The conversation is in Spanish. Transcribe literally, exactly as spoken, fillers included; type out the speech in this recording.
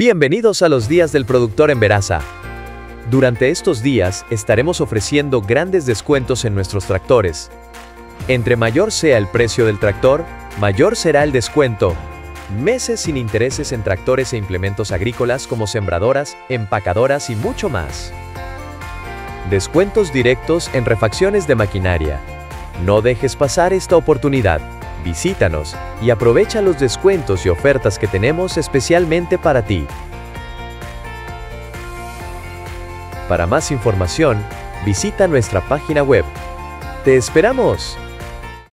Bienvenidos a los días del productor en Veraza. Durante estos días estaremos ofreciendo grandes descuentos en nuestros tractores. Entre mayor sea el precio del tractor, mayor será el descuento. Meses sin intereses en tractores e implementos agrícolas como sembradoras, empacadoras y mucho más. Descuentos directos en refacciones de maquinaria. No dejes pasar esta oportunidad. Visítanos y aprovecha los descuentos y ofertas que tenemos especialmente para ti. Para más información, visita nuestra página web. ¡Te esperamos!